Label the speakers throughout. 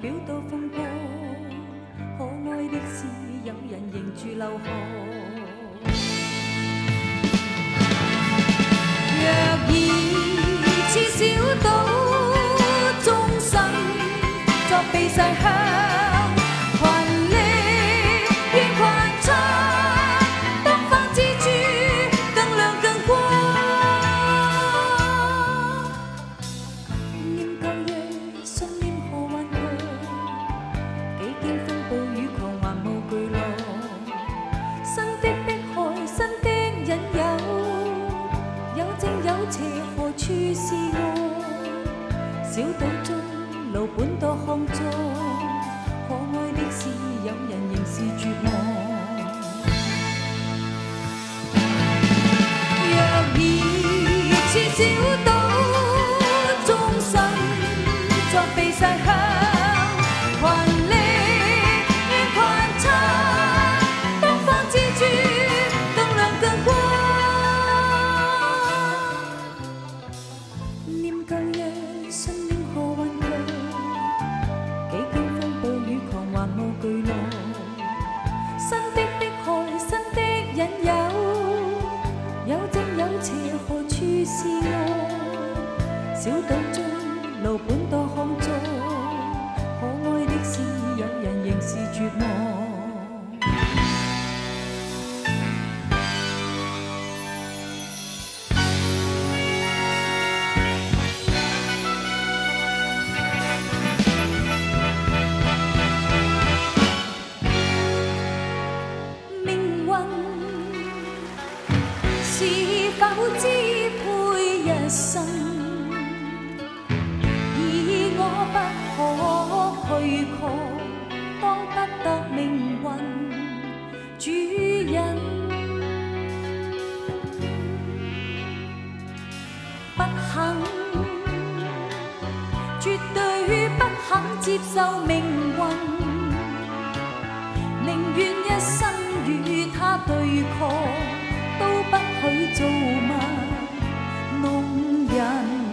Speaker 1: 表到風波，可愛的是有人仍住流汗。若疑似小島，終生作避世鄉。 小島中，路本多康莊，可愛的是有人仍是絕望。若疑似小島，終生作避世鄉，群力願群參，東方之珠，更亮更光。念舊日。 巨浪，新的迫害，新的引誘，有正有邪，何處是我？小島中，路本多康莊，可愛的是有人仍是絕望。 支配一生，而我不可去抗，當不得命運主人，不肯，絕對不肯接受命運，寧願一生與他對抗。 都不許做嘛弄人。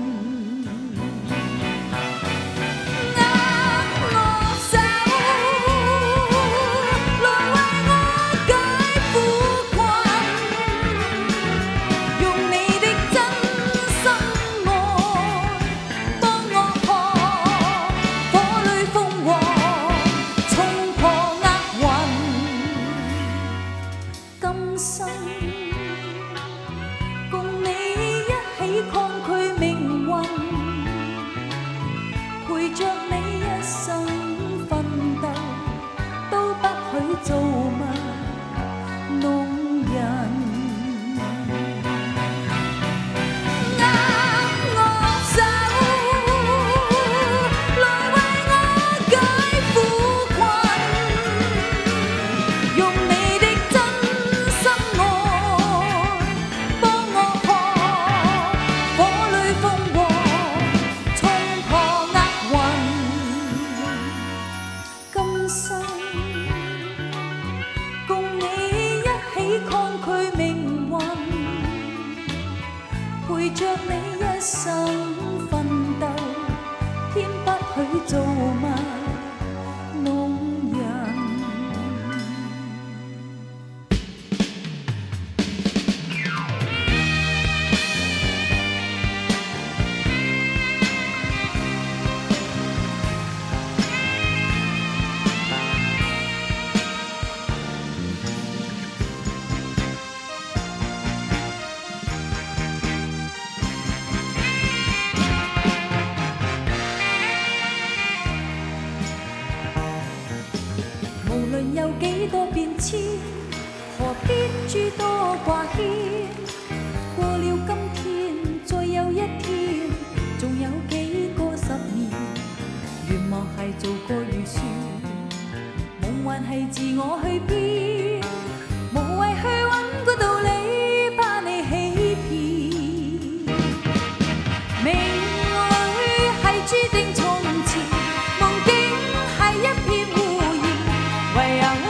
Speaker 1: 何必諸多掛牽？過了今天，再有一天，仲有幾個10年。願望係做個預算，夢幻係自我去編，無謂去揾個道理，怕你欺騙。命裏係注定從前，夢境係一片污染，唯有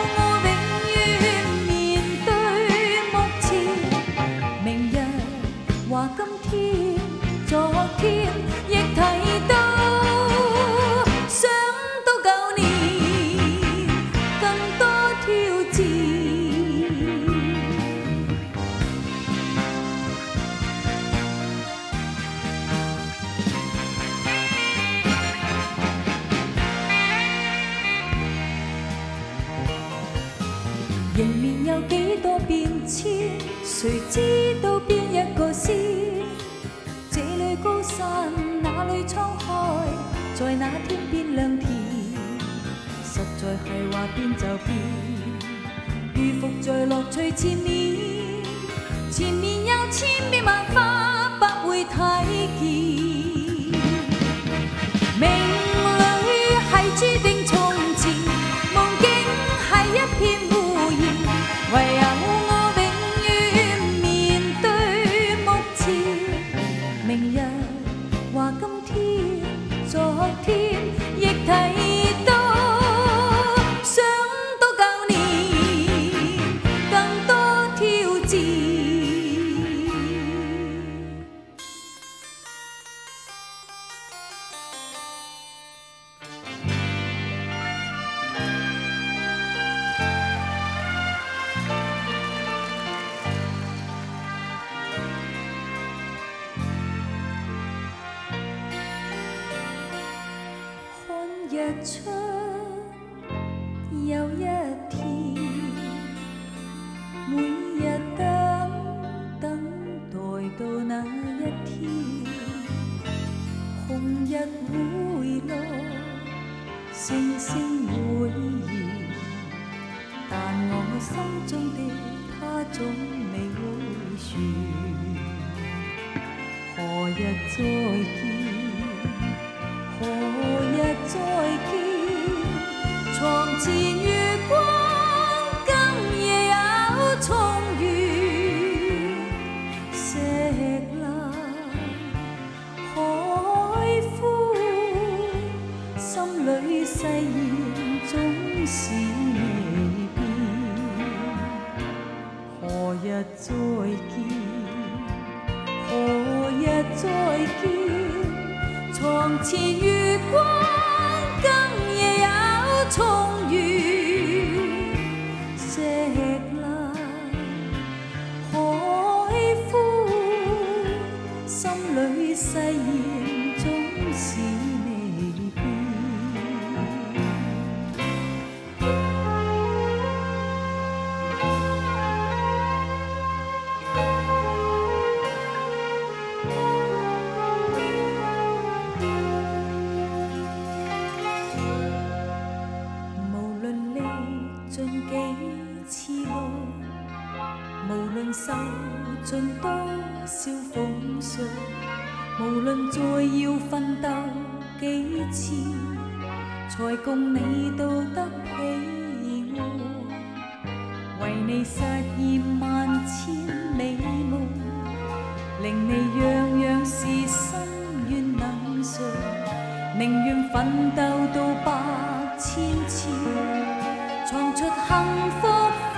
Speaker 1: 今天、昨天亦提到，想到舊幾多變遷，誰知道邊一個先？這裏高山，那裏滄海，在那天變良田，實在係話變就變，如伏在樂趣前面，前面有千變萬化，不會睇見。命裏係注定從前，夢境係一片胡言，唯有我永遠面對目前。明日話今天，昨天亦睇到，想到舊年更多挑戰。日出又一天，每日等待到那一天，紅日會落，星星會現，但我心中的他總未會說，何日再見？何日再見？床前月光，今夜有重圓。石欄海枯，心裏誓言總是未變。何日再見？何日再見？床前月光，今夜有重圓。石欄海枯，心裏誓言總是未變。受盡多少風霜，無論再要奮鬥幾次，才共你到得彼岸。為你實現萬千美夢，令你樣樣事心願能償，寧願奮鬥到百千次，創出幸福。